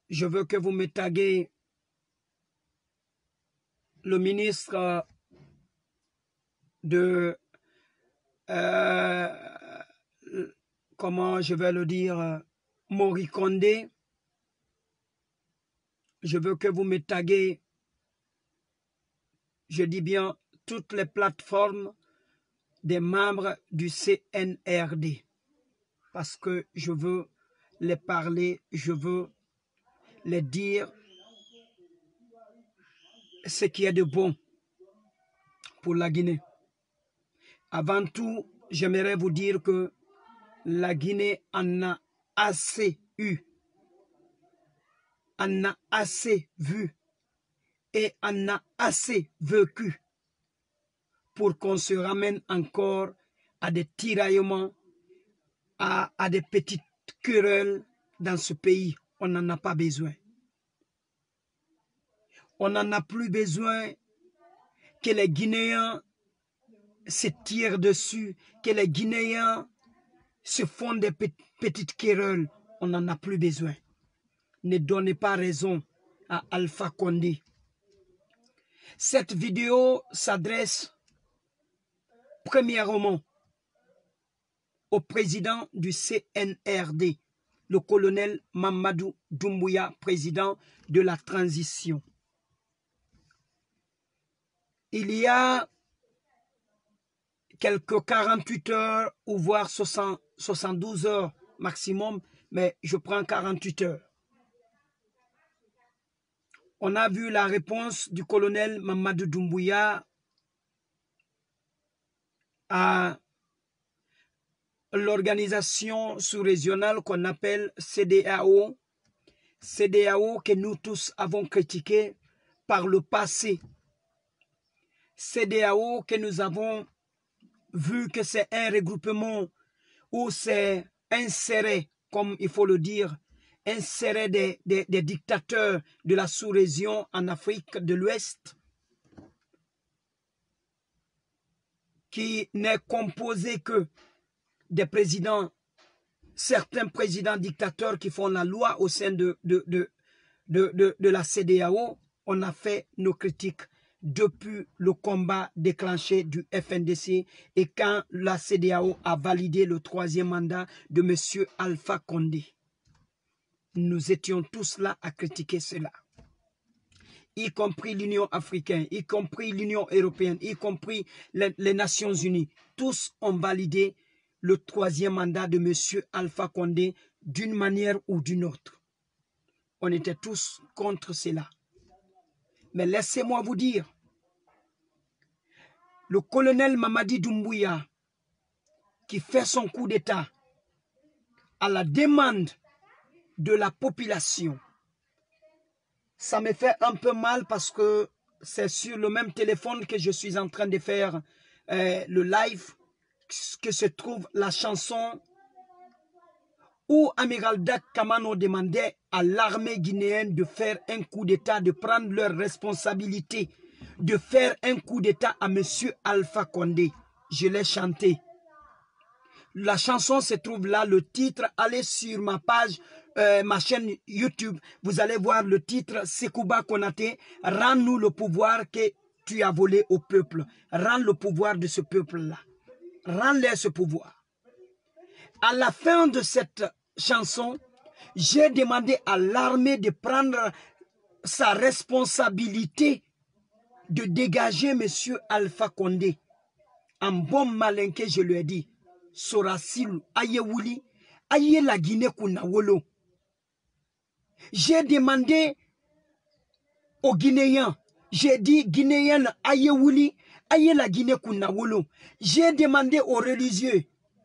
je veux que vous me taguez le ministre de, comment je vais le dire, Mori Kondé. Je veux que vous me taguez, je dis bien, toutes les plateformes des membres du CNRD. Parce que je veux les parler, je veux les dire ce qui est de bon pour la Guinée. Avant tout, j'aimerais vous dire que la Guinée en a assez eu, en a assez vu et en a assez vécu pour qu'on se ramène encore à des tiraillements, à des petites querelles dans ce pays. On n'en a pas besoin. On n'en a plus besoin que les Guinéens se tirent dessus, que les Guinéens se font des petites querelles. On n'en a plus besoin. Ne donnez pas raison à Alpha Condé. Cette vidéo s'adresse premièrement au président du CNRD, le colonel Mamadou Doumbouya, président de la transition. Il y a quelques 48 heures ou voire 72 heures maximum, mais je prends 48 heures. On a vu la réponse du colonel Mamadou Doumbouya à l'organisation sous-régionale qu'on appelle CEDEAO. CEDEAO que nous tous avons critiqué par le passé. CEDEAO que nous avons vu que c'est un regroupement où c'est inséré, comme il faut le dire, insérer des dictateurs de la sous-région en Afrique de l'Ouest, qui n'est composé que des présidents, certains présidents dictateurs qui font la loi au sein de la CEDEAO. On a fait nos critiques depuis le combat déclenché du FNDC et quand la CEDEAO a validé le 3e mandat de M. Alpha Condé. Nous étions tous là à critiquer cela, y compris l'Union africaine, y compris l'Union européenne, y compris les Nations unies. Tous ont validé le 3e mandat de M. Alpha Condé d'une manière ou d'une autre. On était tous contre cela. Mais laissez-moi vous dire, le colonel Mamadi Doumbouya, qui fait son coup d'État à la demande de la population, ça me fait un peu mal parce que c'est sur le même téléphone que je suis en train de faire le live que se trouve la chanson où Amiral Dak Kamano demandait à l'armée guinéenne de faire un coup d'État, de prendre leurs responsabilités, de faire un coup d'État à M. Alpha Condé. Je l'ai chanté. La chanson se trouve là, le titre. Allez sur ma page, ma chaîne YouTube. Vous allez voir le titre Sekouba Konaté. Rends-nous le pouvoir que tu as volé au peuple. Rends le pouvoir de ce peuple-là. Rends-leur ce pouvoir. À la fin de cette chanson, j'ai demandé à l'armée de prendre sa responsabilité de dégager M. Alpha Condé. En bon malinqué, je lui ai dit, Sorasil, Ayewouli, Aye la Guinée Kunawolo. J'ai demandé aux Guinéens, j'ai dit Guinéens, Ayewouli, Aye la Guinée Kunawolo. J'ai demandé aux religieux,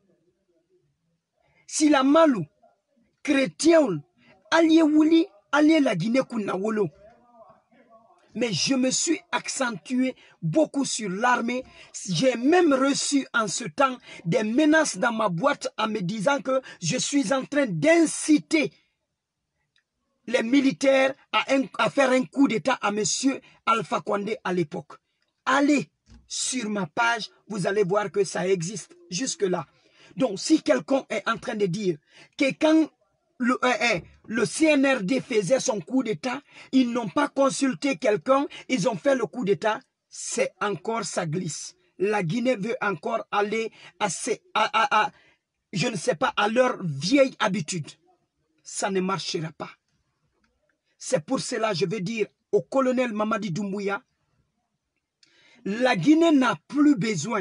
si la malou, chrétien, Ayewouli, Aye la Guinée Kunawolo. Mais je me suis accentué beaucoup sur l'armée. J'ai même reçu en ce temps des menaces dans ma boîte en me disant que je suis en train d'inciter les militaires à faire un coup d'État à M. Alpha Condé à l'époque. Allez sur ma page, vous allez voir que ça existe jusque-là. Donc si quelqu'un est en train de dire que quand le CNRD faisait son coup d'État, ils n'ont pas consulté quelqu'un, ils ont fait le coup d'État, c'est encore ça glisse. La Guinée veut encore aller je ne sais pas, à leur vieille habitude. Ça ne marchera pas. C'est pour cela, je veux dire au colonel Mamadi Doumbouya, la Guinée n'a plus besoin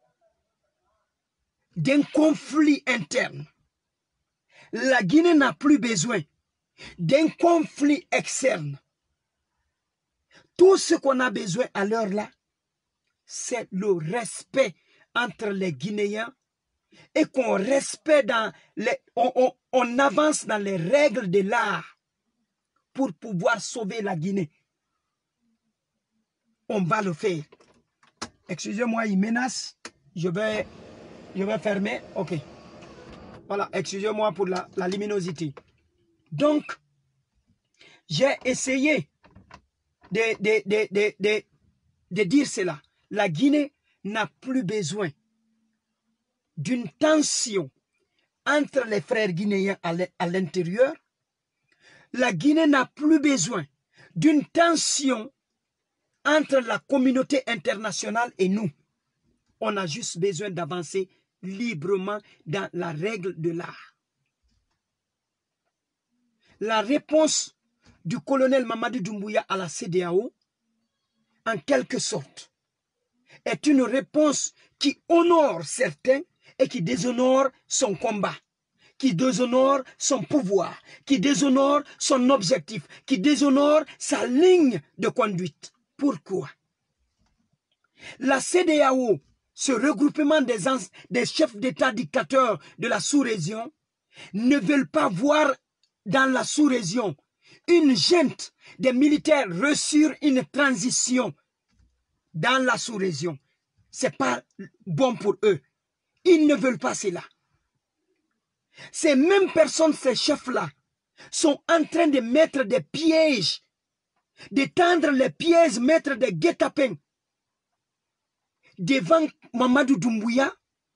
d'un conflit interne. La Guinée n'a plus besoin d'un conflit externe. Tout ce qu'on a besoin à l'heure là, c'est le respect entre les Guinéens et qu'on respecte on avance dans les règles de l'art pour pouvoir sauver la Guinée. On va le faire. Excusez-moi, il menace. Je vais fermer. Ok. Voilà, excusez-moi pour la luminosité. Donc, j'ai essayé de dire cela. La Guinée n'a plus besoin d'une tension entre les frères guinéens à l'intérieur. La Guinée n'a plus besoin d'une tension entre la communauté internationale et nous. On a juste besoin d'avancer librement dans la règle de l'art. La réponse du colonel Mamadi Doumbouya à la CEDEAO, en quelque sorte, est une réponse qui honore certains et qui déshonore son combat, qui déshonore son pouvoir, qui déshonore son objectif, qui déshonore sa ligne de conduite. Pourquoi? La CEDEAO, ce regroupement des chefs d'État dictateurs de la sous-région, ne veulent pas voir dans la sous-région une junte des militaires reçurent une transition dans la sous-région. Ce n'est pas bon pour eux. Ils ne veulent pas cela. Ces mêmes personnes, ces chefs-là, sont en train de mettre des pièges, de tendre les pièges, mettre des guet-apens devant Mamadou Doumbouya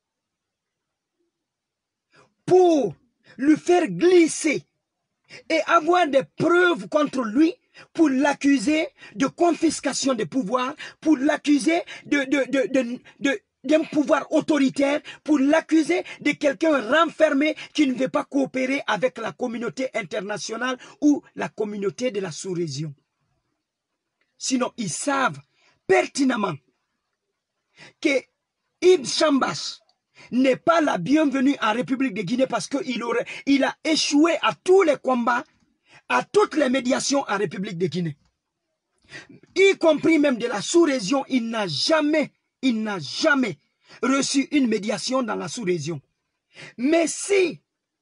pour lui faire glisser et avoir des preuves contre lui pour l'accuser de confiscation de pouvoir, pour l'accuser d'un pouvoir autoritaire, pour l'accuser de quelqu'un renfermé qui ne veut pas coopérer avec la communauté internationale ou la communauté de la sous-région. Sinon, ils savent pertinemment que Ibn Chambas n'est pas la bienvenue en République de Guinée parce qu'il a échoué à tous les combats, à toutes les médiations en République de Guinée. Y compris même de la sous-région, il n'a jamais reçu une médiation dans la sous-région. Mais si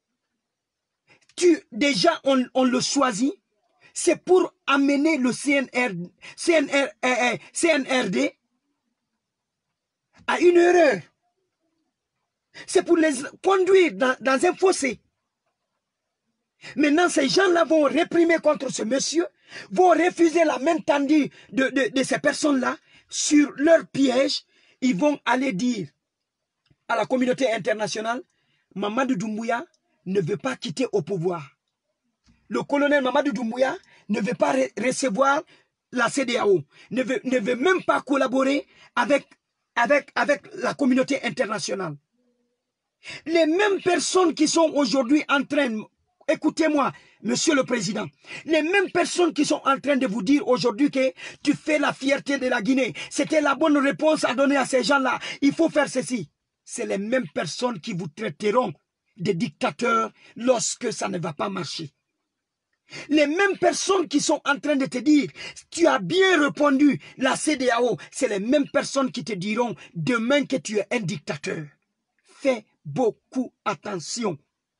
déjà on le choisit, c'est pour amener le CNRD à une erreur. C'est pour les conduire dans un fossé. Maintenant, ces gens-là vont réprimer contre ce monsieur, vont refuser la main tendue de ces personnes-là sur leur piège. Ils vont aller dire à la communauté internationale, Mamadou Doumbouya ne veut pas quitter au pouvoir. Le colonel Mamadou Doumbouya ne veut pas recevoir la CEDEAO, ne veut même pas collaborer avec la communauté internationale. Les mêmes personnes qui sont aujourd'hui en train, écoutez-moi, Monsieur le Président, les mêmes personnes qui sont en train de vous dire aujourd'hui que tu fais la fierté de la Guinée, c'était la bonne réponse à donner à ces gens-là, il faut faire ceci. C'est les mêmes personnes qui vous traiteront de dictateurs lorsque ça ne va pas marcher. Les mêmes personnes qui sont en train de te dire tu as bien répondu la CEDEAO, c'est les mêmes personnes qui te diront demain que tu es un dictateur. Fais beaucoup attention.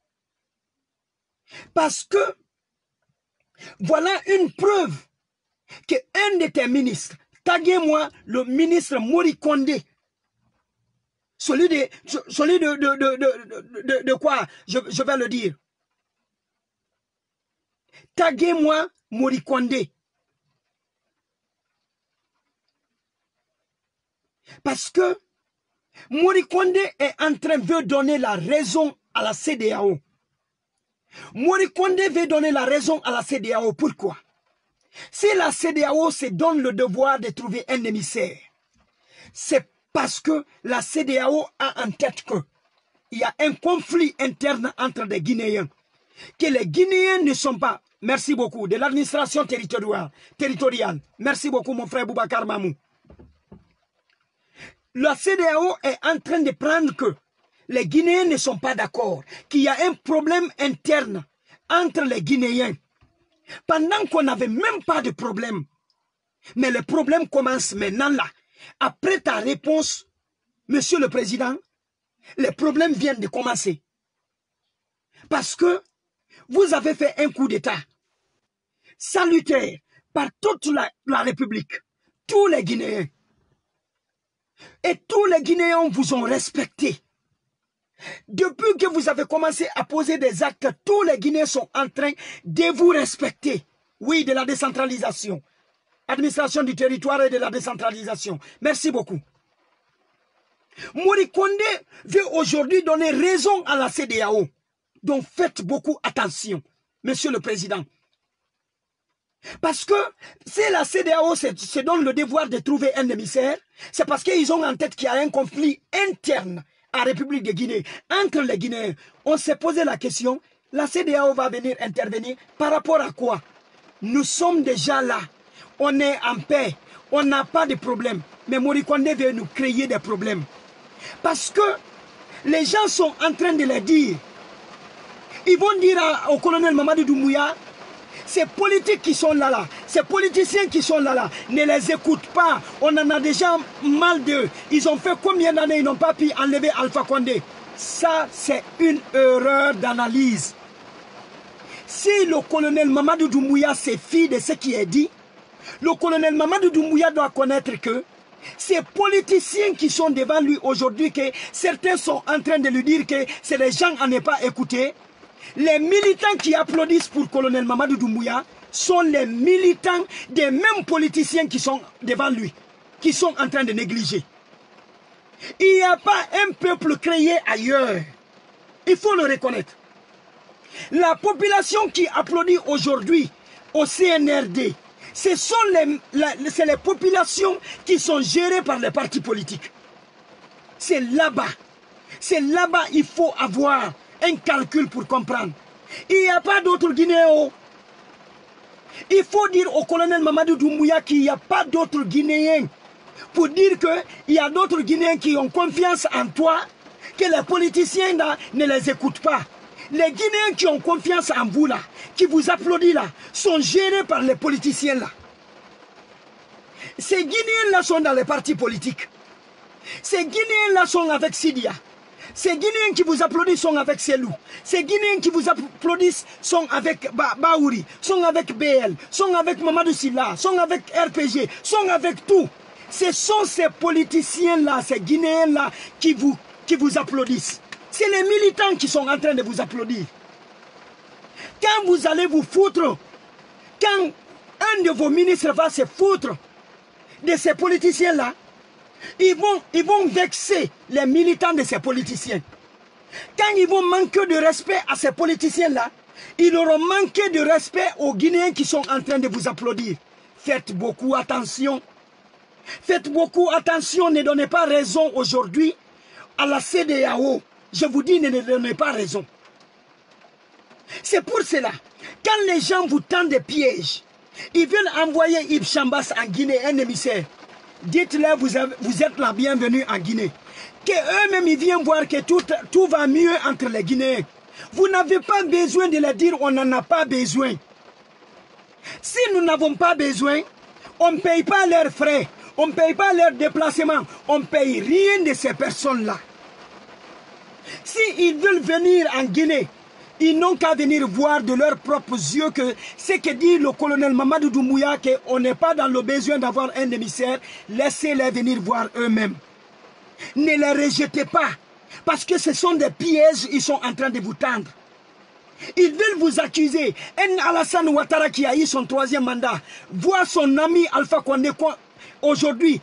Parce que voilà une preuve qu'un de tes ministres, taguez-moi le ministre Mori Kondé, celui de quoi je vais le dire. Taguez-moi Mori Kondé. Parce que Mori Kondé est en train de donner la raison à la CEDEAO. Mori Kondé veut donner la raison à la CEDEAO. Pourquoi? Si la CEDEAO se donne le devoir de trouver un émissaire, c'est parce que la CEDEAO a en tête qu'il y a un conflit interne entre les Guinéens, que les Guinéens ne sont pas, merci beaucoup, de l'administration territoriale. Merci beaucoup mon frère Boubacar Mamou. La CEDEAO est en train de prendre que les Guinéens ne sont pas d'accord, qu'il y a un problème interne entre les Guinéens. Pendant qu'on n'avait même pas de problème. Mais le problème commence maintenant là. Après ta réponse, Monsieur le Président, les problèmes viennent de commencer. Parce que vous avez fait un coup d'État salutaire par toute la République, tous les Guinéens. Et tous les Guinéens vous ont respecté. Depuis que vous avez commencé à poser des actes, tous les Guinéens sont en train de vous respecter. Oui, de la décentralisation. Administration du territoire et de la décentralisation. Merci beaucoup. Mori Kondé veut aujourd'hui donner raison à la CEDEAO. Donc faites beaucoup attention, Monsieur le Président. Parce que si la CEDEAO se donne le devoir de trouver un émissaire, c'est parce qu'ils ont en tête qu'il y a un conflit interne à la République de Guinée, entre les Guinéens. On s'est posé la question, la CEDEAO va venir intervenir par rapport à quoi? Nous sommes déjà là, on est en paix, on n'a pas de problème. Mais Mori Kondé veut nous créer des problèmes. Parce que les gens sont en train de le dire. Ils vont dire au colonel Mamadou Doumbouya, ces politiques qui sont là, ces politiciens qui sont là, ne les écoutent pas. On en a déjà mal d'eux. Ils ont fait combien d'années, ils n'ont pas pu enlever Alpha Condé. Ça, c'est une erreur d'analyse. Si le colonel Mamadou Doumbouya se fie de ce qui est dit, le colonel Mamadou Doumbouya doit connaître que ces politiciens qui sont devant lui aujourd'hui, que certains sont en train de lui dire que c'est des gens à ne pas écouter, les militants qui applaudissent pour le colonel Mamadou Doumbouya sont les militants des mêmes politiciens qui sont devant lui, qui sont en train de négliger. Il n'y a pas un peuple créé ailleurs. Il faut le reconnaître. La population qui applaudit aujourd'hui au CNRD, ce sont les populations qui sont gérées par les partis politiques. C'est là-bas. C'est là-bas qu'il faut avoir un calcul pour comprendre. Il n'y a pas d'autres Guinéens. Il faut dire au colonel Mamadou Doumbouya qu'il n'y a pas d'autres Guinéens. Pour dire qu'il y a d'autres Guinéens qui ont confiance en toi, que les politiciens là, ne les écoutent pas. Les Guinéens qui ont confiance en vous là, qui vous applaudissent là, sont gérés par les politiciens là. Ces Guinéens là sont dans les partis politiques. Ces Guinéens là sont avec Sidia. Ces Guinéens qui vous applaudissent sont avec Selou. Ces Guinéens qui vous applaudissent sont avec Baouri, sont avec BL, sont avec Mamadou Silla, sont avec RPG, sont avec tout. Ce sont ces politiciens-là, ces Guinéens-là qui vous applaudissent. C'est les militants qui sont en train de vous applaudir. Quand vous allez vous foutre, quand un de vos ministres va se foutre de ces politiciens-là, ils vont vexer les militants de ces politiciens. Quand ils vont manquer de respect à ces politiciens-là, ils auront manqué de respect aux Guinéens qui sont en train de vous applaudir. Faites beaucoup attention. Faites beaucoup attention, ne donnez pas raison aujourd'hui à la CEDEAO. Je vous dis, ne donnez pas raison. C'est pour cela, quand les gens vous tendent des pièges, ils veulent envoyer Ibn Chambas en Guinée, un émissaire. Dites-leur, vous êtes la bienvenue en Guinée. Qu'eux-mêmes, ils viennent voir que tout va mieux entre les Guinéens. Vous n'avez pas besoin de leur dire, on n'en a pas besoin. Si nous n'avons pas besoin, on ne paye pas leurs frais, on ne paye pas leurs déplacements, on ne paye rien de ces personnes-là. S'ils veulent venir en Guinée, ils n'ont qu'à venir voir de leurs propres yeux que ce que dit le colonel Mamadou Doumbouya, qu'on n'est pas dans le besoin d'avoir un émissaire, laissez-les venir voir eux-mêmes. Ne les rejetez pas, parce que ce sont des pièges qu'ils sont en train de vous tendre. Ils veulent vous accuser. Un Alassane Ouattara qui a eu son 3e mandat, voit son ami Alpha Condé aujourd'hui,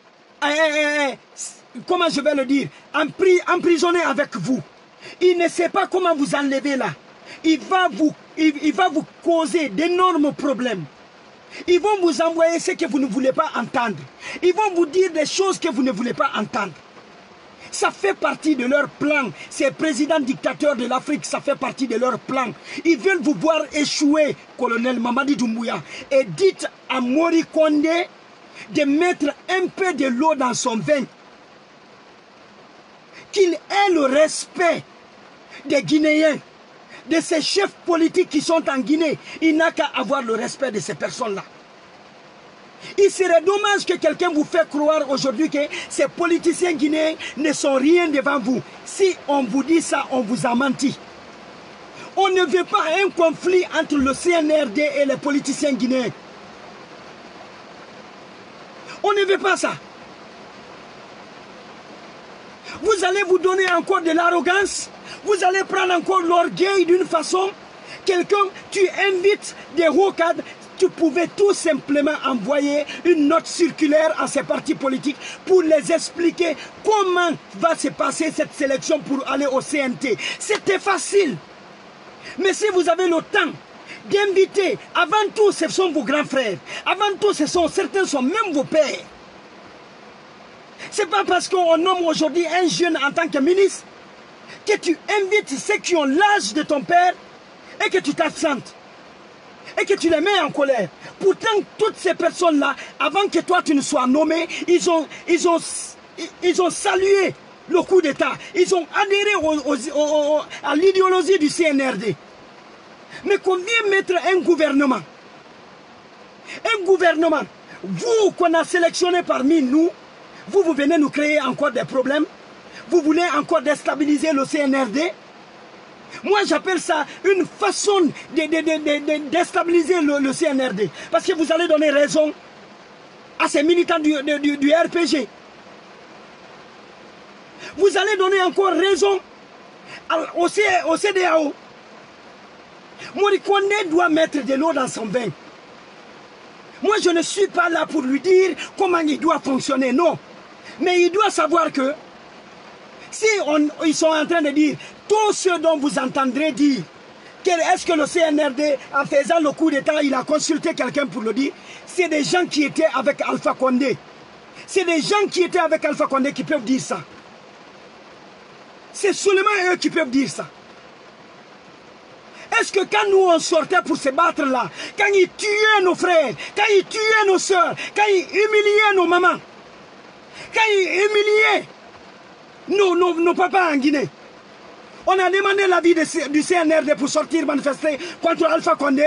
comment je vais le dire, emprisonné avec vous. Il ne sait pas comment vous enlever là. il va vous causer d'énormes problèmes. Ils vont vous envoyer ce que vous ne voulez pas entendre. Ils vont vous dire des choses que vous ne voulez pas entendre. Ça fait partie de leur plan. Ces présidents dictateurs de l'Afrique, ça fait partie de leur plan. Ils veulent vous voir échouer, colonel Mamadi Doumbouya. Et dites à Mori Kondé de mettre un peu de l'eau dans son vin. Qu'il ait le respect des Guinéens, de ces chefs politiques qui sont en Guinée. Il n'a qu'à avoir le respect de ces personnes-là. Il serait dommage que quelqu'un vous fait croire aujourd'hui que ces politiciens guinéens ne sont rien devant vous. Si on vous dit ça, on vous a menti. On ne veut pas un conflit entre le CNRD et les politiciens guinéens. On ne veut pas ça. Vous allez vous donner encore de l'arrogance. Vous allez prendre encore l'orgueil d'une façon. Quelqu'un, tu invites des hauts cadres. Tu pouvais tout simplement envoyer une note circulaire à ces partis politiques pour les expliquer comment va se passer cette sélection pour aller au CNT. C'était facile. Mais si vous avez le temps d'inviter, avant tout, ce sont vos grands frères. Avant tout, certains sont même vos pères. Ce n'est pas parce qu'on nomme aujourd'hui un jeune en tant que ministre que tu invites ceux qui ont l'âge de ton père et que tu t'absentes. Et que tu les mets en colère. Pourtant, toutes ces personnes-là, avant que toi tu ne sois nommé, ils ont salué le coup d'État. Ils ont adhéré à l'idéologie du CNRD. Mais qu'on vient mettre un gouvernement, vous qu'on a sélectionné parmi nous, vous venez nous créer encore des problèmes. Vous voulez encore déstabiliser le CNRD. Moi, j'appelle ça une façon de déstabiliser le CNRD. Parce que vous allez donner raison à ces militants du RPG. Vous allez donner encore raison au CEDEAO. Mori Kondé doit mettre de l'eau dans son vin. Moi, je ne suis pas là pour lui dire comment il doit fonctionner, non. Mais il doit savoir que si ils sont en train de dire tout ce dont vous entendrez dire, est-ce que le CNRD, en faisant le coup d'État, il a consulté quelqu'un pour le dire? C'est des gens qui étaient avec Alpha Condé. C'est des gens qui étaient avec Alpha Condé qui peuvent dire ça. C'est seulement eux qui peuvent dire ça. Est-ce que quand nous on sortait pour se battre là, quand ils tuaient nos frères, quand ils tuaient nos soeurs, quand ils humiliaient nos mamans, quand ils humiliaient nos papas en Guinée, on a demandé l'avis du CNRD pour sortir manifester contre Alpha Condé?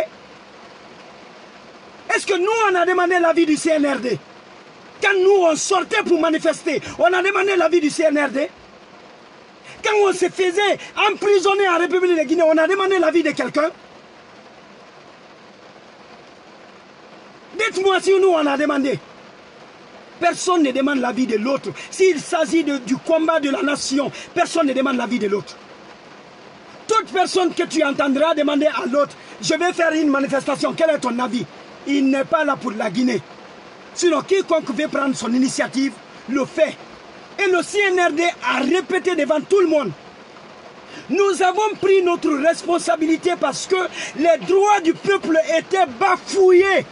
Est-ce que nous on a demandé l'avis du CNRD? Quand nous on sortait pour manifester, on a demandé l'avis du CNRD? Quand on se faisait emprisonner en République de Guinée, on a demandé l'avis de quelqu'un? Dites-moi si nous on a demandé. Personne ne demande l'avis de l'autre. S'il s'agit du combat de la nation, personne ne demande l'avis de l'autre. Toute personne que tu entendras demander à l'autre, je vais faire une manifestation, quel est ton avis? Il n'est pas là pour la Guinée. Sinon, quiconque veut prendre son initiative, le fait. Et le CNRD a répété devant tout le monde. Nous avons pris notre responsabilité parce que les droits du peuple étaient bafouillés.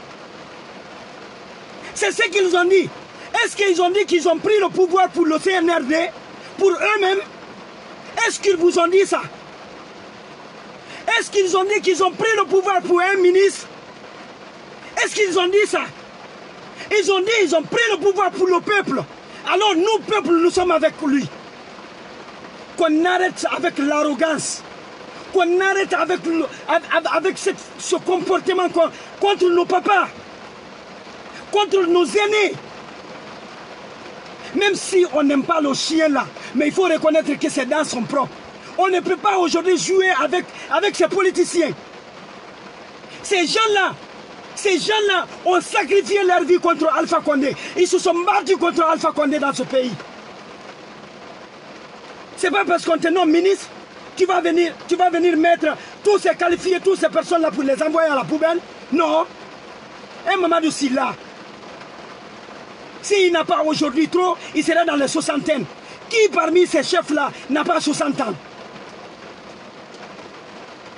C'est ce qu'ils ont dit. Est-ce qu'ils ont dit qu'ils ont pris le pouvoir pour le CNRD, pour eux-mêmes? Est-ce qu'ils vous ont dit ça? Est-ce qu'ils ont dit qu'ils ont pris le pouvoir pour un ministre? Est-ce qu'ils ont dit ça? Ils ont dit qu'ils ont pris le pouvoir pour le peuple. Alors nous, peuple, nous sommes avec lui. Qu'on arrête avec l'arrogance. Qu'on arrête avec ce comportement contre nos papas. Contre nos aînés. Même si on n'aime pas le chien là, mais il faut reconnaître que c'est dans son propre. On ne peut pas aujourd'hui jouer avec ces politiciens. Ces gens-là ont sacrifié leur vie contre Alpha Condé. Ils se sont battus contre Alpha Condé dans ce pays. C'est pas parce qu'on te nomme ministre, tu vas venir mettre tous ces qualifiés, toutes ces personnes-là pour les envoyer à la poubelle. Non. Un Mamadou Sylla, s'il n'a pas aujourd'hui trop, il sera dans les soixantaines. Qui parmi ces chefs-là n'a pas 60 ans?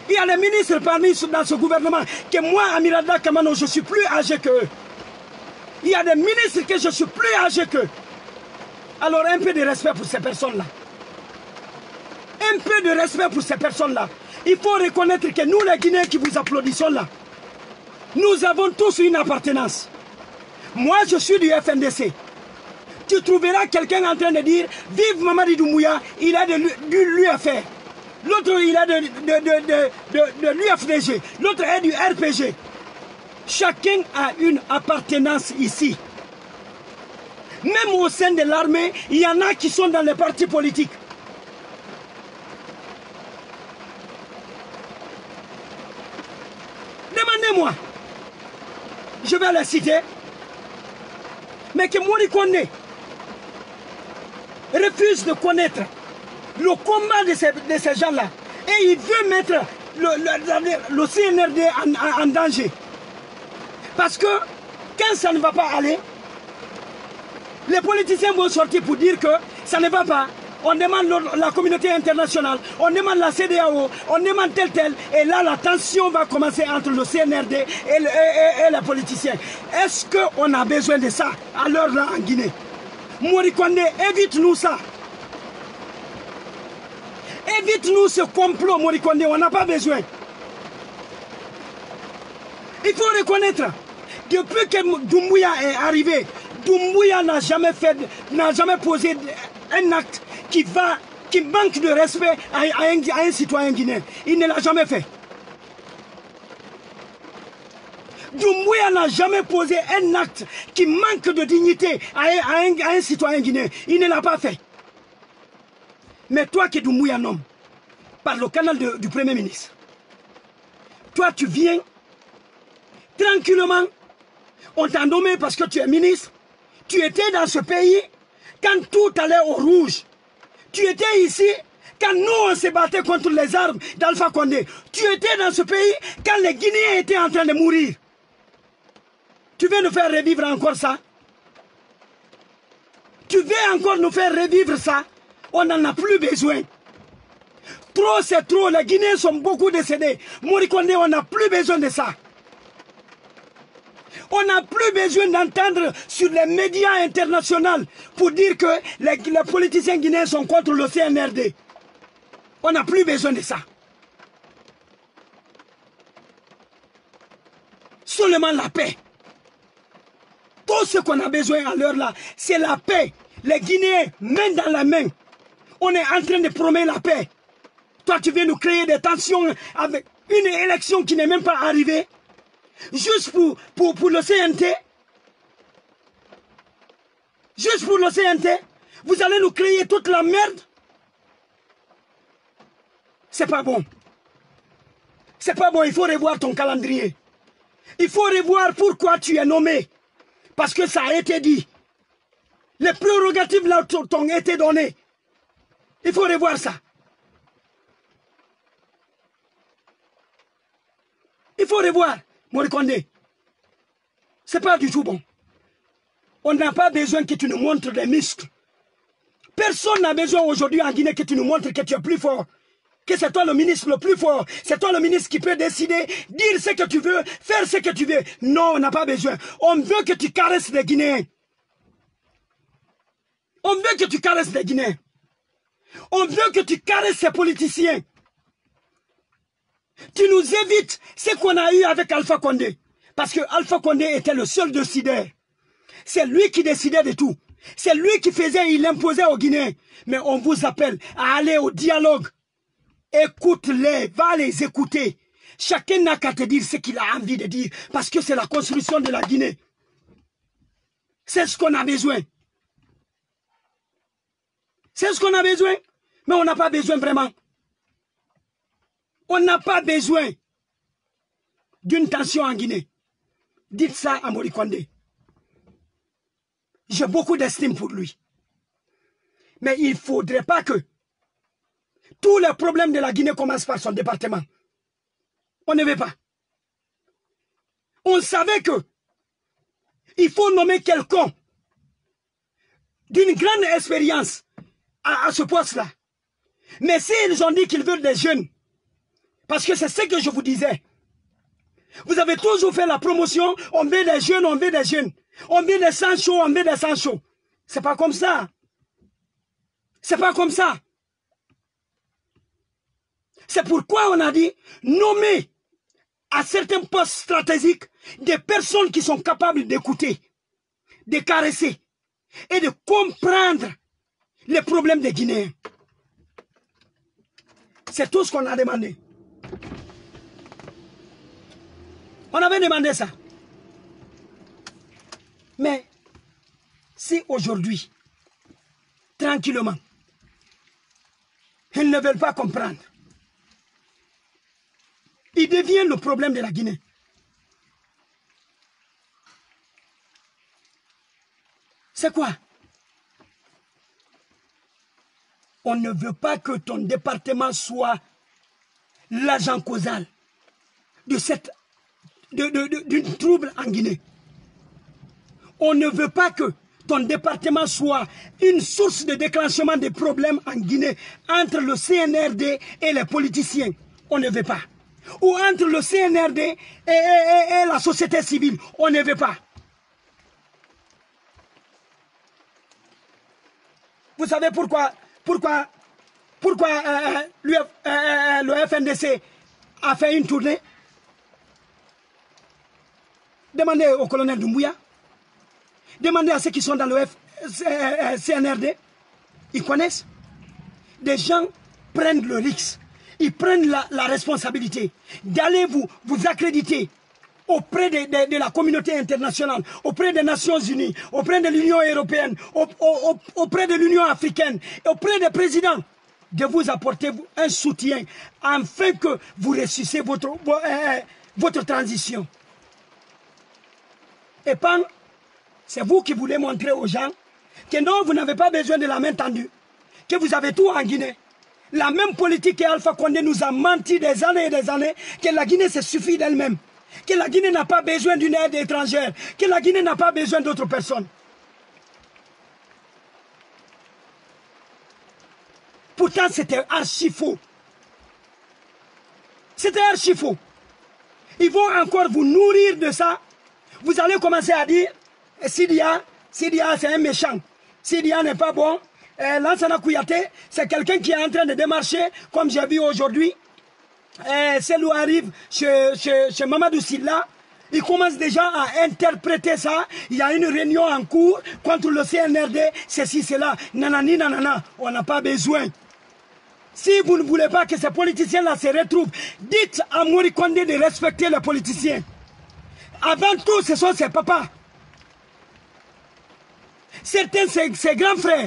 Il y a des ministres parmi dans ce gouvernement que moi, Amirada Kamano, je suis plus âgé qu'eux. Il y a des ministres que je suis plus âgé qu'eux. Alors un peu de respect pour ces personnes-là. Un peu de respect pour ces personnes-là. Il faut reconnaître que nous, les Guinéens qui vous applaudissons là, nous avons tous une appartenance. Moi, je suis du FNDC. Tu trouveras quelqu'un en train de dire « Vive Mamadi Doumbouya, il a de l'UFR. » L'autre, il a de l'UFDG. L'autre est du RPG. Chacun a une appartenance ici. Même au sein de l'armée, il y en a qui sont dans les partis politiques. Demandez-moi. Je vais les citer. Mais que Mori Kondé refuse de connaître le combat de ces gens-là. Et il veut mettre le CNRD en danger. Parce que quand ça ne va pas aller, les politiciens vont sortir pour dire que ça ne va pas. On demande la communauté internationale, on demande la CEDEAO, on demande tel. Et là, la tension va commencer entre le CNRD et les politiciens. Est-ce qu'on a besoin de ça à l'heure là en Guinée? Mori Kondé, évite-nous ça. Évite-nous ce complot, Mori Kondé, on n'a pas besoin. Il faut reconnaître, depuis que Doumbouya est arrivé, Doumbouya n'a jamais posé un acte qui manque de respect à un citoyen guinéen. Il ne l'a jamais fait. Doumbouya n'a jamais posé un acte qui manque de dignité à un citoyen guinéen. Il ne l'a pas fait. Mais toi qui es Doumbouya nomme, par le canal du Premier ministre, toi tu viens tranquillement, on t'a nommé parce que tu es ministre, tu étais dans ce pays quand tout allait au rouge. Tu étais ici quand nous on se battait contre les armes d'Alpha Condé. Tu étais dans ce pays quand les Guinéens étaient en train de mourir. Tu veux nous faire revivre encore ça? Tu veux encore nous faire revivre ça? On n'en a plus besoin. Trop c'est trop, les Guinéens sont beaucoup décédés. Mori Kondé, on n'a plus besoin de ça. On n'a plus besoin d'entendre sur les médias internationaux pour dire que les politiciens guinéens sont contre le CNRD. On n'a plus besoin de ça. Seulement la paix. Tout ce qu'on a besoin à l'heure là, c'est la paix. Les Guinéens, main dans la main, on est en train de promettre la paix. Toi, tu viens nous créer des tensions avec une élection qui n'est même pas arrivée. Juste pour le CNT. Juste pour le CNT. Vous allez nous créer toute la merde. C'est pas bon. C'est pas bon, il faut revoir ton calendrier. Il faut revoir pourquoi tu es nommé. Parce que ça a été dit. Les prérogatives là t'ont été données. Il faut revoir ça. Il faut revoir. Mori Kondé, c'est pas du tout bon. On n'a pas besoin que tu nous montres des muscles. Personne n'a besoin aujourd'hui en Guinée que tu nous montres que tu es plus fort. Que c'est toi le ministre le plus fort. C'est toi le ministre qui peut décider, dire ce que tu veux, faire ce que tu veux. Non, on n'a pas besoin. On veut que tu caresses les Guinéens. On veut que tu caresses les Guinéens. On veut que tu caresses ces politiciens. Tu nous évites ce qu'on a eu avec Alpha Condé. Parce que Alpha Condé était le seul décideur. C'est lui qui décidait de tout. C'est lui qui faisait, il imposait aux Guinéens. Mais on vous appelle à aller au dialogue. Écoute-les, va les écouter. Chacun n'a qu'à te dire ce qu'il a envie de dire. Parce que c'est la construction de la Guinée. C'est ce qu'on a besoin. C'est ce qu'on a besoin. Mais on n'a pas besoin vraiment. On n'a pas besoin d'une tension en Guinée. Dites ça à Mori Kondé. J'ai beaucoup d'estime pour lui. Mais il ne faudrait pas que tous les problèmes de la Guinée commencent par son département. On ne veut pas. On savait que il faut nommer quelqu'un d'une grande expérience à ce poste-là. Mais s'ils ont dit qu'ils veulent des jeunes, Parce que c'est ce que je vous disais. Vous avez toujours fait la promotion, on veut des jeunes, on veut des jeunes. On veut des sangs chauds, on veut des sangs chauds. C'est pas comme ça. C'est pas comme ça. C'est pourquoi on a dit nommer à certains postes stratégiques des personnes qui sont capables d'écouter, de caresser et de comprendre les problèmes des Guinéens. C'est tout ce qu'on a demandé. On avait demandé ça. Mais si aujourd'hui, tranquillement, ils ne veulent pas comprendre, il devient le problème de la Guinée. C'est quoi? On ne veut pas que ton département soit l'agent causal de d'une trouble en Guinée. On ne veut pas que ton département soit une source de déclenchement des problèmes en Guinée entre le CNRD et les politiciens. On ne veut pas. Ou entre le CNRD et la société civile. On ne veut pas. Vous savez pourquoi le FNDC a fait une tournée? Demandez au colonel Doumbouya. Demandez à ceux qui sont dans le CNRD. Ils connaissent. Des gens prennent le risque. Ils prennent la responsabilité d'aller vous accréditer auprès de la communauté internationale, auprès des Nations Unies, auprès de l'Union européenne, auprès de l'Union africaine, auprès des présidents, de vous apporter un soutien afin que vous réussissiez votre transition. Et pan, c'est vous qui voulez montrer aux gens que non, vous n'avez pas besoin de la main tendue, que vous avez tout en Guinée. La même politique que Alpha Condé nous a menti des années et des années, que la Guinée se suffit d'elle-même, que la Guinée n'a pas besoin d'une aide étrangère, que la Guinée n'a pas besoin d'autres personnes. Pourtant, c'était archi faux. C'était archi faux. Ils vont encore vous nourrir de ça. Vous allez commencer à dire, Sidia c'est un méchant. Sidia n'est pas bon. Lansana Kouyaté, c'est quelqu'un qui est en train de démarcher, comme j'ai vu aujourd'hui. Celle où arrive chez Mamadou Silla, il commence déjà à interpréter ça. Il y a une réunion en cours contre le CNRD, ceci, cela. Nanani, nanana, on n'a pas besoin. Si vous ne voulez pas que ces politiciens-là se retrouvent, dites à Mori Kondé de respecter les politiciens. Avant tout, ce sont ses papas. Certains, ses grands frères.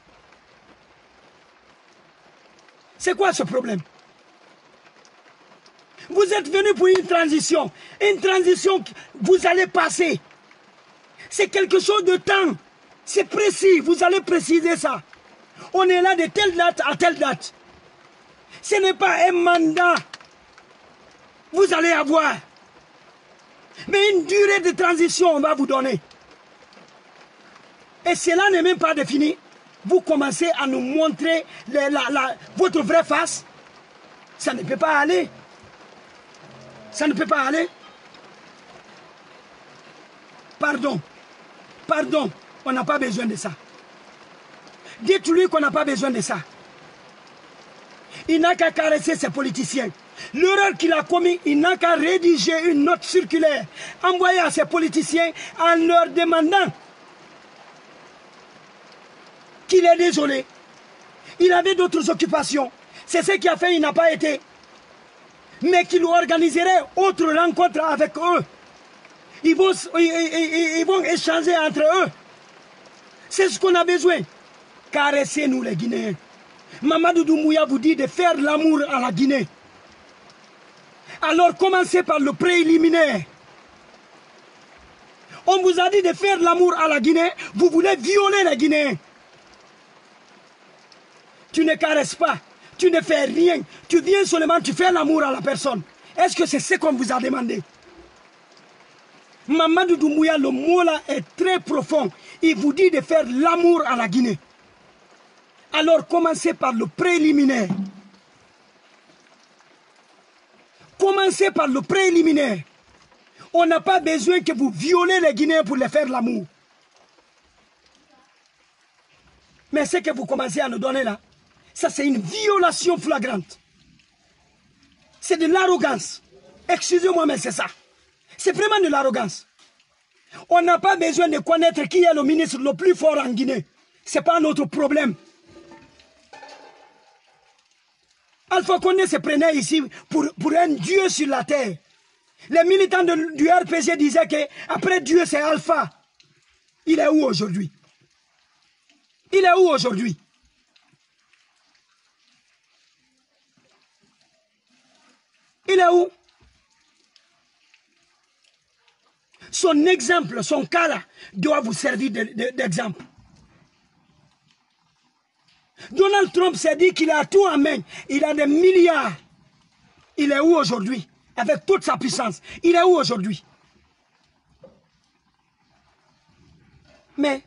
C'est quoi ce problème? Vous êtes venus pour une transition. Une transition que vous allez passer. C'est quelque chose de temps. C'est précis. Vous allez préciser ça. On est là de telle date à telle date. Ce n'est pas un mandat. Vous allez avoir. Mais une durée de transition, on va vous donner. Et cela n'est même pas défini. Vous commencez à nous montrer votre vraie face. Ça ne peut pas aller. Ça ne peut pas aller. Pardon. Pardon. On n'a pas besoin de ça. Dites-lui qu'on n'a pas besoin de ça. Il n'a qu'à caresser ses politiciens. L'erreur qu'il a commis, il n'a qu'à rédiger une note circulaire envoyée à ses politiciens en leur demandant qu'il est désolé. Il avait d'autres occupations. C'est ce qui a fait qu'il n'a pas été. Mais qu'il organiserait autre rencontre avec eux. Ils vont échanger entre eux. C'est ce qu'on a besoin. Caressez-nous les Guinéens. Mamadou Doumbouya vous dit de faire l'amour à la Guinée. Alors commencez par le préliminaire. On vous a dit de faire l'amour à la Guinée. Vous voulez violer les Guinéens. Tu ne caresses pas. Tu ne fais rien. Tu viens seulement, tu fais l'amour à la personne. Est-ce que c'est ce qu'on vous a demandé? Mamadou Doumbouya, le mot là est très profond. Il vous dit de faire l'amour à la Guinée. Alors commencez par le préliminaire. Commencez par le préliminaire. On n'a pas besoin que vous violez les Guinéens pour les faire l'amour. Mais ce que vous commencez à nous donner là, ça c'est une violation flagrante. C'est de l'arrogance. Excusez-moi, mais c'est ça. C'est vraiment de l'arrogance. On n'a pas besoin de connaître qui est le ministre le plus fort en Guinée. Ce n'est pas notre problème. Alpha Condé se prenait ici pour un dieu sur la terre. Les militants du RPG disaient qu'après Dieu c'est Alpha. Il est où aujourd'hui? Il est où aujourd'hui? Il est où? Son exemple, son cas là, doit vous servir d'exemple. Donald Trump s'est dit qu'il a tout en main. Il a des milliards. Il est où aujourd'hui? Avec toute sa puissance. Il est où aujourd'hui? Mais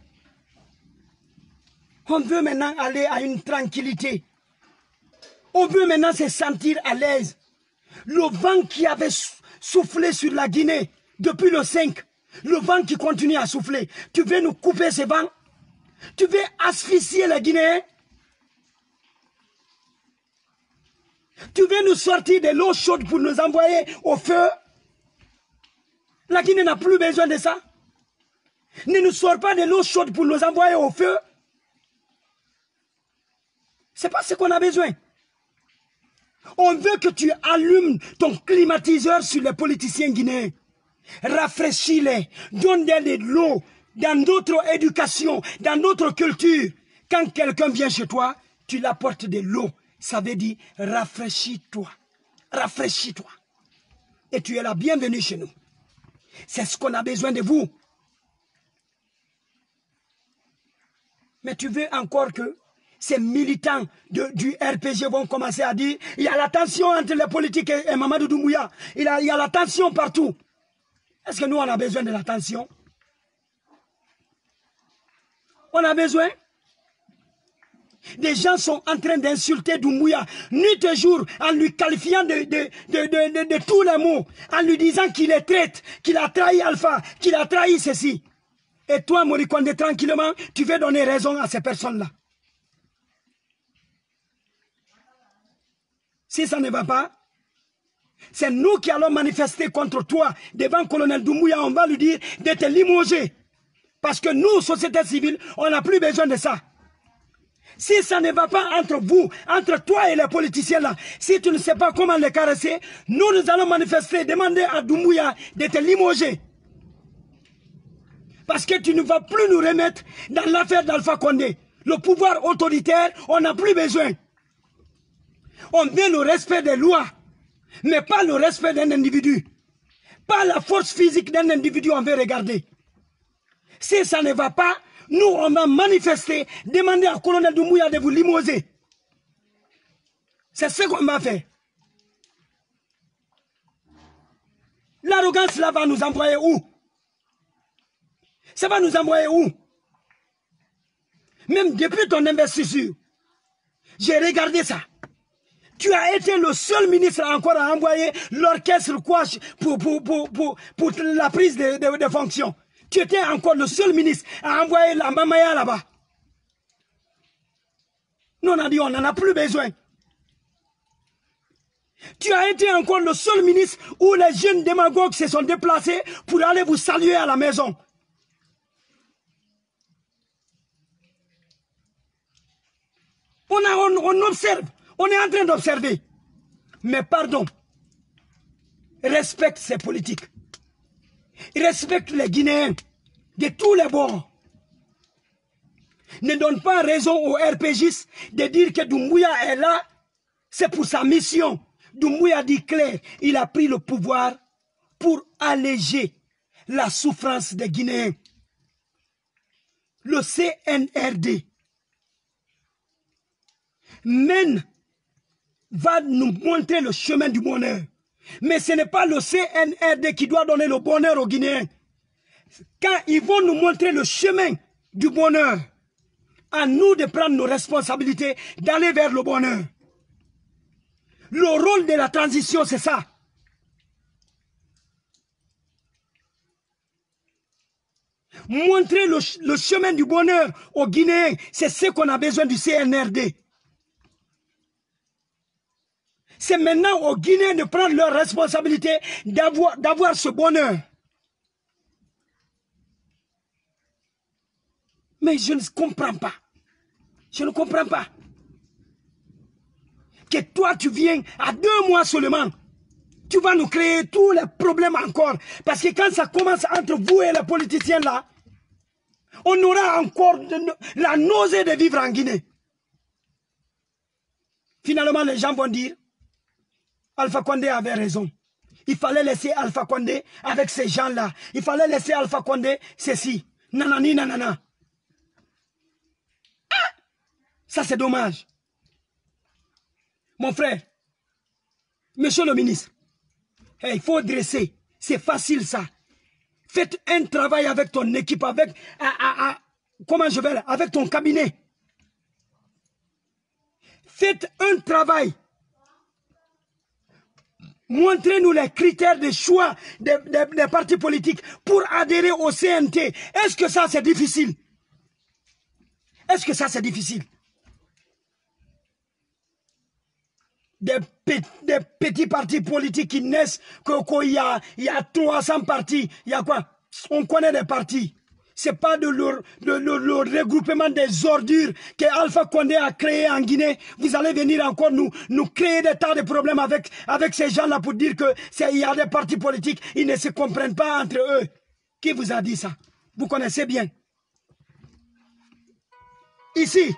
on veut maintenant aller à une tranquillité. On veut maintenant se sentir à l'aise. Le vent qui avait soufflé sur la Guinée depuis le 5, le vent qui continue à souffler, tu veux nous couper ce vent? Tu veux asphyxier les Guinéens? Tu veux nous sortir de l'eau chaude pour nous envoyer au feu? La Guinée n'a plus besoin de ça. Ne nous sors pas de l'eau chaude pour nous envoyer au feu. Ce n'est pas ce qu'on a besoin. On veut que tu allumes ton climatiseur sur les politiciens guinéens. Rafraîchis-les, donne-les de l'eau, dans notre éducation, dans notre culture. Quand quelqu'un vient chez toi, tu l'apportes de l'eau. Ça veut dire rafraîchis-toi, rafraîchis-toi. Et tu es la bienvenue chez nous. C'est ce qu'on a besoin de vous. Mais tu veux encore que ces militants du RPG vont commencer à dire il y a la tension entre les politiques et Mamadou Doumbouya. Il y a la tension partout. Est-ce que nous, on a besoin de la tension? On a besoin? Des gens sont en train d'insulter Doumbouya nuit et jour en lui qualifiant de tous les mots, en lui disant qu'il est traître, qu'il a trahi Alpha, qu'il a trahi ceci. Et toi, Morikonde, tranquillement, tu veux donner raison à ces personnes-là. Si ça ne va pas, c'est nous qui allons manifester contre toi devant le colonel Doumbouya. On va lui dire de te limoger. Parce que nous, société civile, on n'a plus besoin de ça. Si ça ne va pas entre vous, entre toi et les politiciens là, si tu ne sais pas comment les caresser, nous allons manifester, demander à Doumbouya de te limoger. Parce que tu ne vas plus nous remettre dans l'affaire d'Alpha Condé. Le pouvoir autoritaire, on n'a plus besoin. On veut le respect des lois, mais pas le respect d'un individu. Pas la force physique d'un individu, on veut regarder. Si ça ne va pas, nous, on va manifester, demander à colonel Doumbouya de vous limoger. C'est ce qu'on va faire. L'arrogance là va nous envoyer où? Ça va nous envoyer où? Même depuis ton investiture, j'ai regardé ça. Tu as été le seul ministre encore à envoyer l'orchestre pour la prise de fonction. Tu étais encore le seul ministre à envoyer la Mamaya là-bas. Nous on a dit on n'en a plus besoin. Tu as été encore le seul ministre où les jeunes démagogues se sont déplacés pour aller vous saluer à la maison. On observe, on est en train d'observer. Mais pardon, respecte ces politiques. Respecte les Guinéens de tous les bords. Ne donne pas raison aux RPGistes de dire que Doumbouya est là, c'est pour sa mission. Doumbouya dit clair, il a pris le pouvoir pour alléger la souffrance des Guinéens. Le CNRD va nous montrer le chemin du bonheur. Mais ce n'est pas le CNRD qui doit donner le bonheur aux Guinéens. Quand ils vont nous montrer le chemin du bonheur, à nous de prendre nos responsabilités, d'aller vers le bonheur. Le rôle de la transition, c'est ça. montrer le chemin du bonheur aux Guinéens. C'est ce qu'on a besoin du CNRD. C'est maintenant aux Guinéens de prendre leur responsabilité d'avoir ce bonheur. Mais je ne comprends pas. Je ne comprends pas. Que toi, tu viens à 2 mois seulement. Tu vas nous créer tous les problèmes encore. Parce que quand ça commence entre vous et les politiciens là, on aura encore la nausée de vivre en Guinée. Finalement, les gens vont dire, Alpha Condé avait raison. Il fallait laisser Alpha Condé avec ces gens-là. Il fallait laisser Alpha Condé ceci. Nanani, nanana. Ah! Ça, c'est dommage. Mon frère, monsieur le ministre, il faut dresser. C'est facile ça. Faites un travail avec ton équipe, avec avec ton cabinet. Faites un travail. Montrez-nous les critères de choix des partis politiques pour adhérer au CNT. Est-ce que ça c'est difficile? Est-ce que ça c'est difficile? Des petits partis politiques qui naissent, il y a 300 partis, il y a quoi? On connaît des partis. Ce n'est pas de le regroupement des ordures que Alpha Condé a créé en Guinée. Vous allez venir encore nous créer des tas de problèmes avec ces gens-là pour dire qu'il y a des partis politiques, ils ne se comprennent pas entre eux. Qui vous a dit ça? Vous connaissez bien. Ici,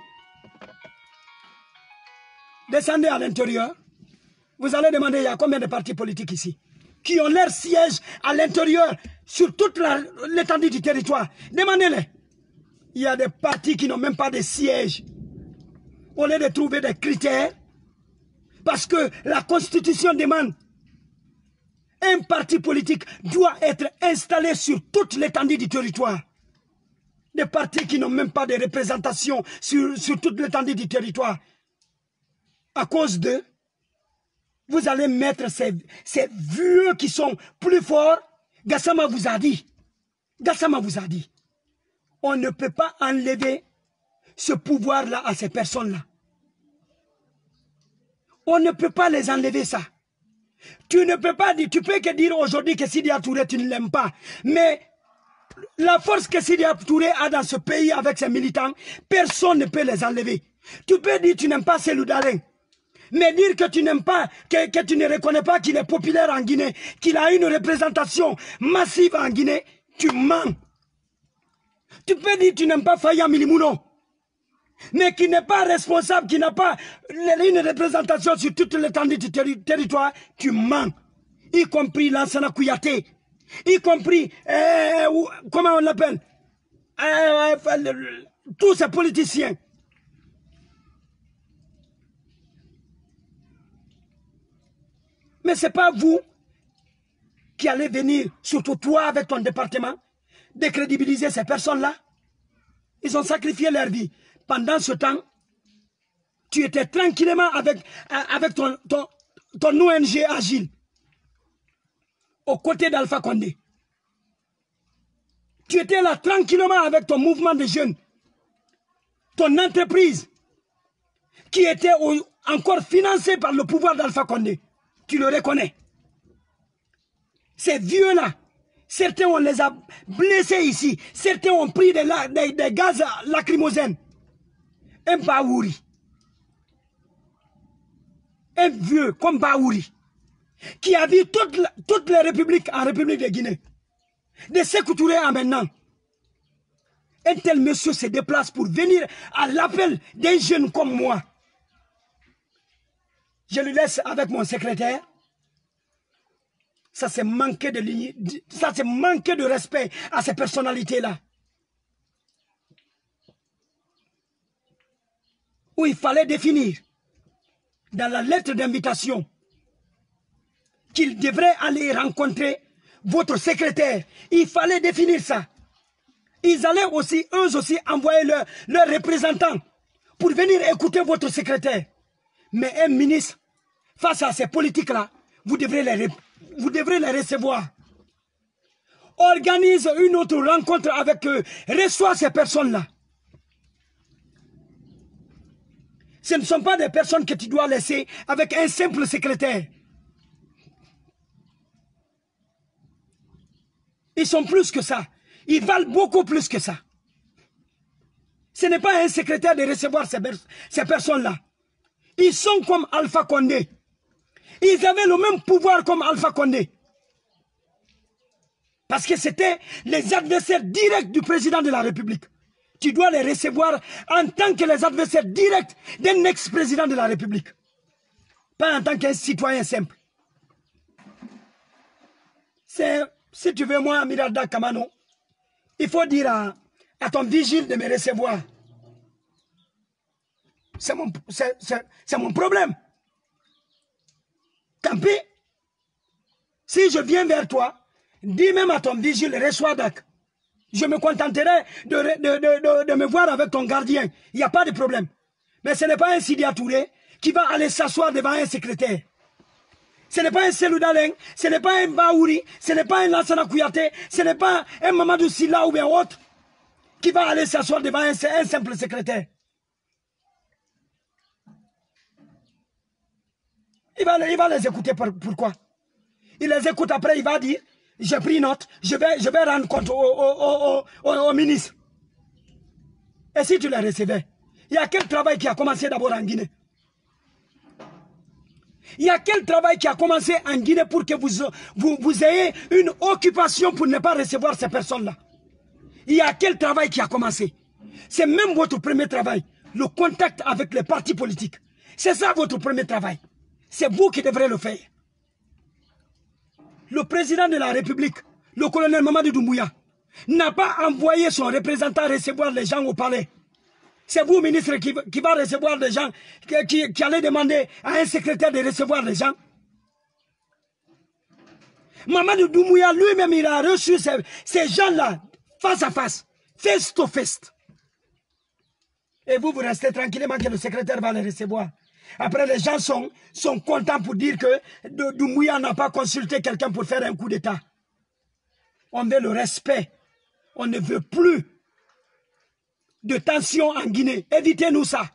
descendez à l'intérieur. Vous allez demander, il y a combien de partis politiques ici qui ont leur siège à l'intérieur sur toute l'étendue du territoire. Demandez-les. Il y a des partis qui n'ont même pas de siège. Au lieu de trouver des critères, parce que la Constitution demande un parti politique doit être installé sur toute l'étendue du territoire. Des partis qui n'ont même pas de représentation sur toute l'étendue du territoire. À cause de, vous allez mettre ces vieux qui sont plus forts. Gassama vous a dit. Gassama vous a dit. On ne peut pas enlever ce pouvoir-là à ces personnes-là. On ne peut pas les enlever ça. Tu ne peux pas dire, tu peux que dire aujourd'hui que Sidya Touré, tu ne l'aimes pas. Mais la force que Sidya Touré a dans ce pays avec ses militants, personne ne peut les enlever. Tu peux dire que tu n'aimes pas Cellou Dalein. Mais dire que tu n'aimes pas, que tu ne reconnais pas qu'il est populaire en Guinée, qu'il a une représentation massive en Guinée, tu mens. Tu peux dire que tu n'aimes pas Faya Milimouno, mais qui n'est pas responsable, qui n'a pas une représentation sur toute l'étendue du territoire, tu mens. Y compris Lansana Kouyaté, y compris, comment on l'appelle, tous ces politiciens. Mais ce n'est pas vous qui allez venir, surtout toi avec ton département, décrédibiliser ces personnes-là. Ils ont sacrifié leur vie. Pendant ce temps, tu étais tranquillement avec ton ONG Agile, aux côtés d'Alpha Condé. Tu étais là tranquillement avec ton mouvement de jeunes, ton entreprise, qui était encore financée par le pouvoir d'Alpha Condé. Tu le reconnais. Ces vieux-là, certains on les a blessés ici, certains ont pris des gaz lacrymogènes. Un Baouri, un vieux comme Baouri, qui a vu toutes les républiques en République de Guinée, de Sékou Touré à maintenant. Un tel monsieur se déplace pour venir à l'appel d'un jeune comme moi. Je le laisse avec mon secrétaire. Ça c'est manquer de respect à ces personnalités-là. Où il fallait définir dans la lettre d'invitation qu'il devrait aller rencontrer votre secrétaire. Il fallait définir ça. Ils allaient aussi, eux aussi, envoyer leurs représentants pour venir écouter votre secrétaire. Mais un ministre, face à ces politiques-là, vous devrez les recevoir. organise une autre rencontre avec eux, reçois ces personnes-là. Ce ne sont pas des personnes que tu dois laisser avec un simple secrétaire. Ils sont plus que ça. Ils valent beaucoup plus que ça. Ce n'est pas un secrétaire de recevoir ces personnes-là. Ils sont comme Alpha Condé. Ils avaient le même pouvoir comme Alpha Condé. Parce que c'était les adversaires directs du président de la République. Tu dois les recevoir en tant que les adversaires directs d'un ex-président de la République. Pas en tant qu'un citoyen simple. Si tu veux, moi, Mirada Kamano, il faut dire à ton vigile de me recevoir. C'est mon problème. Tant pis. Si je viens vers toi, dis même à ton vigile, reçois Dak. Je me contenterai de me voir avec ton gardien. Il n'y a pas de problème. Mais ce n'est pas un Sidia Touré qui va aller s'asseoir devant un secrétaire. Ce n'est pas un Selou Daleng, ce n'est pas un Baouri, ce n'est pas un Lansana Kouyaté, ce n'est pas un Mamadou Silla ou bien autre qui va aller s'asseoir devant un simple secrétaire. Il va les écouter pourquoi? Il les écoute après, il va dire, j'ai pris note, je vais rendre compte au ministre. Et si tu les recevais, il y a quel travail qui a commencé d'abord en Guinée? Il y a quel travail qui a commencé en Guinée pour que vous ayez une occupation pour ne pas recevoir ces personnes-là? Il y a quel travail qui a commencé? C'est même votre premier travail, le contact avec les partis politiques. C'est ça votre premier travail. C'est vous qui devrez le faire. Le président de la République, le colonel Mamadou Doumbouya, n'a pas envoyé son représentant recevoir les gens au palais. C'est vous, ministre, qui va recevoir des gens, qui allez demander à un secrétaire de recevoir les gens. Mamadou Doumbouya lui-même, il a reçu ces gens-là face à face to face. Et vous restez tranquillement que le secrétaire va les recevoir. Après, les gens sont contents pour dire que Doumbouya n'a pas consulté quelqu'un pour faire un coup d'État. On veut le respect. On ne veut plus de tension en Guinée. Évitez-nous ça.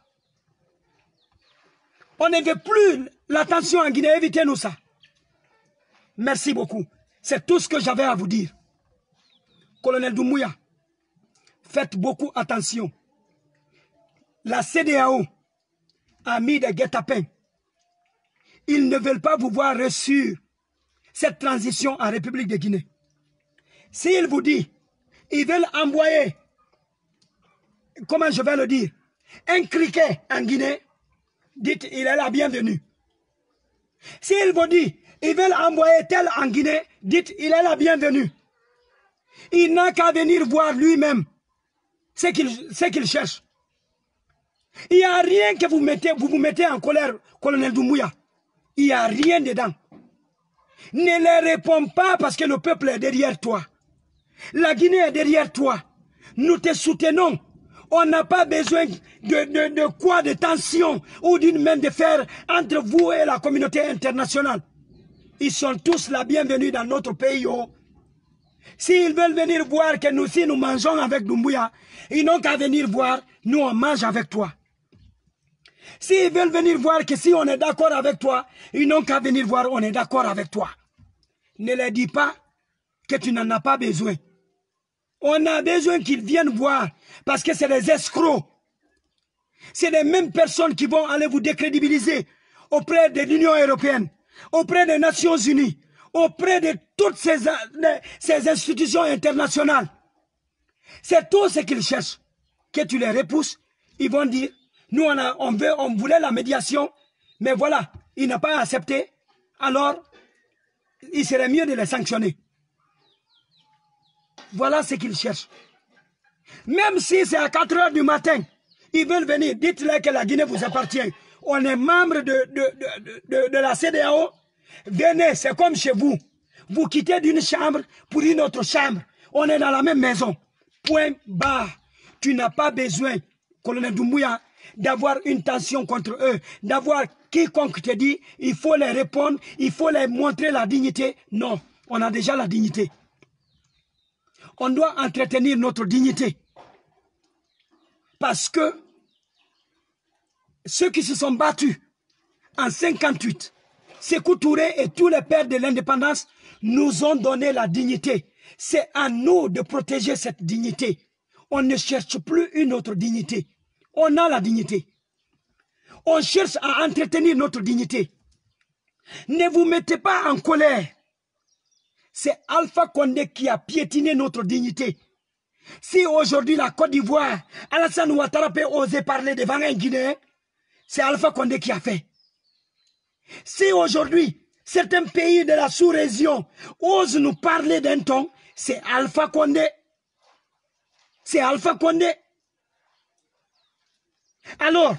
On ne veut plus la tension en Guinée. Évitez-nous ça. Merci beaucoup. C'est tout ce que j'avais à vous dire. Colonel Doumbouya, faites beaucoup attention. La CEDEAO a mis des guet-apens. Ils ne veulent pas vous voir réussir cette transition en République de Guinée. S'ils vous disent, ils veulent envoyer, comment je vais le dire, un criquet en Guinée, dites, il est la bienvenue. S'ils vous disent, ils veulent envoyer tel en Guinée, dites, il est la bienvenue. Il n'a qu'à venir voir lui-même ce qu'il cherche. Il n'y a rien que vous vous mettez en colère, colonel Doumbouya. Il n'y a rien dedans. Ne les réponds pas parce que le peuple est derrière toi. La Guinée est derrière toi. Nous te soutenons. On n'a pas besoin de quoi, de tension ou d'une main de fer entre vous et la communauté internationale. Ils sont tous la bienvenue dans notre pays. Oh. S'ils veulent venir voir que nous, si nous mangeons avec Doumbouya, ils n'ont qu'à venir voir, nous on mange avec toi. S'ils veulent venir voir que si on est d'accord avec toi, ils n'ont qu'à venir voir, on est d'accord avec toi. Ne leur dis pas que tu n'en as pas besoin. On a besoin qu'ils viennent voir, parce que c'est des escrocs. C'est les mêmes personnes qui vont aller vous décrédibiliser auprès de l'Union européenne, auprès des Nations Unies, auprès de toutes ces institutions internationales. C'est tout ce qu'ils cherchent. Que tu les repousses, ils vont dire, nous on voulait la médiation, mais voilà, il n'a pas accepté, alors il serait mieux de les sanctionner. Voilà ce qu'ils cherchent. Même si c'est à 4 h du matin, ils veulent venir, dites-leur que la Guinée vous appartient. On est membre de la CEDEAO. Venez, c'est comme chez vous. Vous quittez d'une chambre pour une autre chambre. On est dans la même maison. Point barre. Tu n'as pas besoin, colonel Doumbouya, d'avoir une tension contre eux, d'avoir quiconque te dit, il faut les répondre, il faut les montrer la dignité. Non, on a déjà la dignité. on doit entretenir notre dignité. Parce que ceux qui se sont battus en 58, Sékou Touré et tous les pères de l'indépendance nous ont donné la dignité. C'est à nous de protéger cette dignité. On ne cherche plus une autre dignité. On a la dignité. On cherche à entretenir notre dignité. Ne vous mettez pas en colère. C'est Alpha Condé qui a piétiné notre dignité. Si aujourd'hui la Côte d'Ivoire, Alassane Ouattara peut oser parler devant un Guinéen, c'est Alpha Condé qui a fait. Si aujourd'hui certains pays de la sous-région osent nous parler d'un ton, c'est Alpha Condé. C'est Alpha Condé. Alors,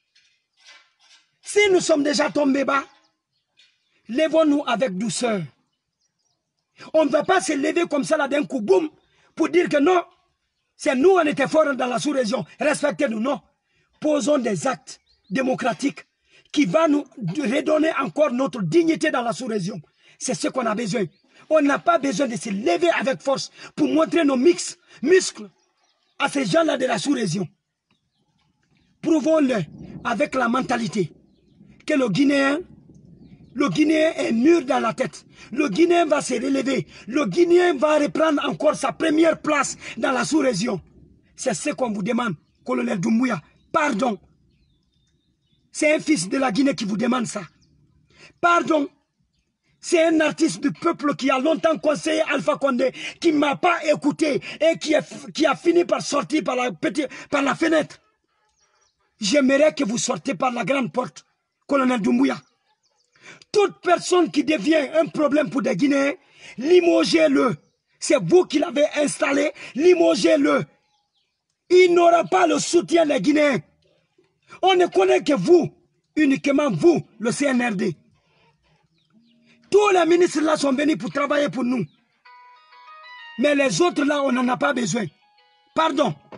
si nous sommes déjà tombés bas, levons-nous avec douceur. On ne va pas se lever comme ça là d'un coup, boum, pour dire que non, c'est nous, on était forts dans la sous-région, respectez-nous, non. Posons des actes démocratiques qui vont nous redonner encore notre dignité dans la sous-région. C'est ce qu'on a besoin. On n'a pas besoin de se lever avec force pour montrer nos muscles à ces gens-là de la sous-région. Prouvons-le avec la mentalité que le Guinéen est mûr dans la tête. Le Guinéen va se relever. Le Guinéen va reprendre encore sa première place dans la sous-région. C'est ce qu'on vous demande, colonel Doumbouya. Pardon. C'est un fils de la Guinée qui vous demande ça. Pardon. C'est un artiste du peuple qui a longtemps conseillé Alpha Condé, qui ne m'a pas écouté et qui a fini par sortir par la fenêtre. J'aimerais que vous sortez par la grande porte, colonel Doumbouya. Toute personne qui devient un problème pour des Guinéens, limogez-le. C'est vous qui l'avez installé, limogez-le. Il n'aura pas le soutien des Guinéens. On ne connaît que vous, uniquement vous, le CNRD. Tous les ministres là sont venus pour travailler pour nous. Mais les autres là, on n'en a pas besoin. Pardon.